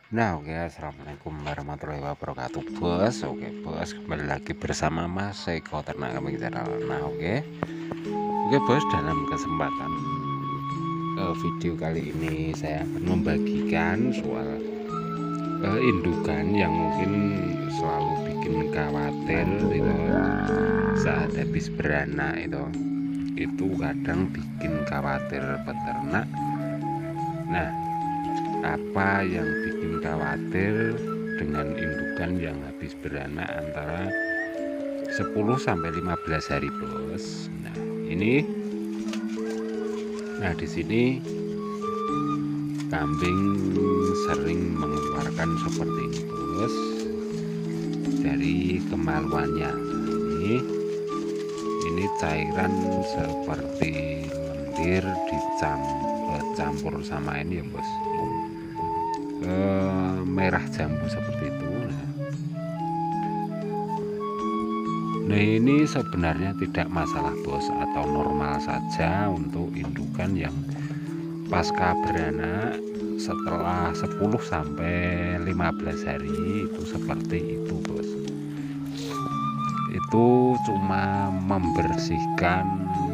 Nah, oke, assalamualaikum warahmatullahi wabarakatuh, bos. Oke, bos, kembali lagi bersama Mas Eko Ternak Kambing Channel. Nah, oke, bos, dalam kesempatan video kali ini saya akan membagikan soal indukan yang mungkin selalu bikin khawatir itu saat habis beranak itu kadang bikin khawatir peternak. Nah, apa yang bikin khawatir dengan indukan yang habis beranak antara 10 sampai 15 hari, bos? Nah, di sini kambing sering mengeluarkan seperti ini, bos, dari kemaluannya. Ini cairan seperti lendir dicampur sama ini ya, bos, merah jambu seperti itu. Nah, ini sebenarnya tidak masalah, bos, atau normal saja untuk indukan yang pasca beranak setelah 10 sampai 15 hari itu seperti itu, bos. Itu cuma membersihkan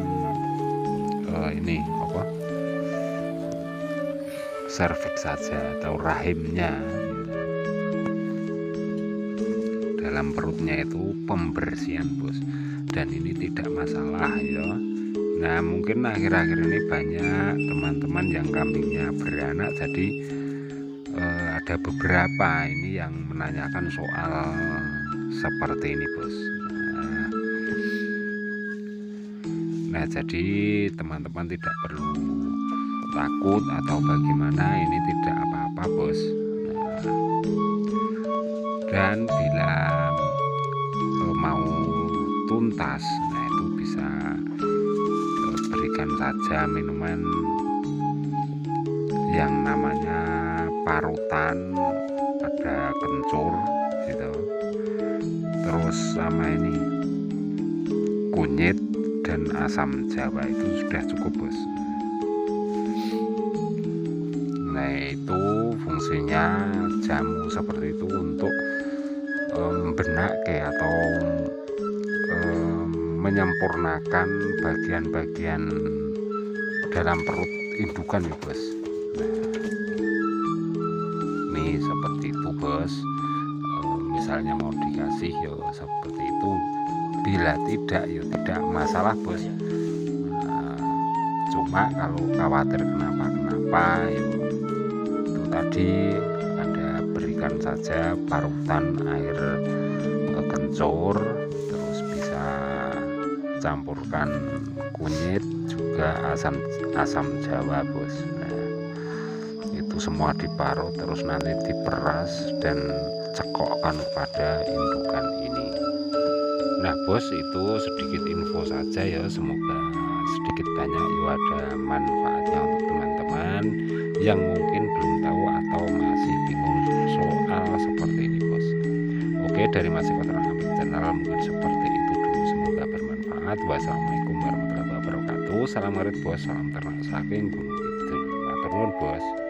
serviks saja atau rahimnya. Dalam perutnya itu pembersihan, bos, dan ini tidak masalah ya. Nah, mungkin akhir-akhir ini banyak teman-teman yang kambingnya beranak, jadi ada beberapa ini yang menanyakan soal seperti ini, bos. Nah, jadi teman-teman tidak perlu takut atau bagaimana, ini tidak apa-apa, bos. Dan bila mau tuntas, nah itu bisa berikan saja minuman yang namanya parutan, ada kencur gitu, terus sama ini kunyit dan asam jawa, itu sudah cukup, bos. Nah, itu fungsinya jamu seperti itu untuk membenaki atau menyempurnakan bagian-bagian dalam perut indukan ya, bos. Nah, ini seperti itu, bos. Misalnya mau dikasih ya seperti itu, bila tidak ya tidak masalah, bos. Cuma kalau khawatir kenapa ya itu tadi, Anda berikan saja parutan air kencur, terus bisa campurkan kunyit juga asam jawa, bos. Nah, itu semua diparut terus nanti diperas dan cekokkan pada indukan ini. Nah, bos, itu sedikit info saja ya, semoga sedikit banyak ya ada manfaatnya untuk teman-teman yang mungkin belum tahu atau masih bingung soal seperti ini, bos. Oke, dari Mas Eko Ternak Kambing Channel mungkin seperti itu dulu, semoga bermanfaat. Wassalamualaikum warahmatullahi wabarakatuh. Salam ngarit, bos, salam ternak saking Gunung Kidul. Matur nuwun, bos.